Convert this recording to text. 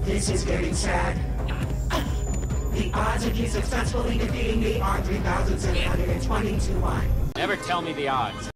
This is getting sad. The odds of you successfully defeating me are 3,720 to 1. Never tell me the odds.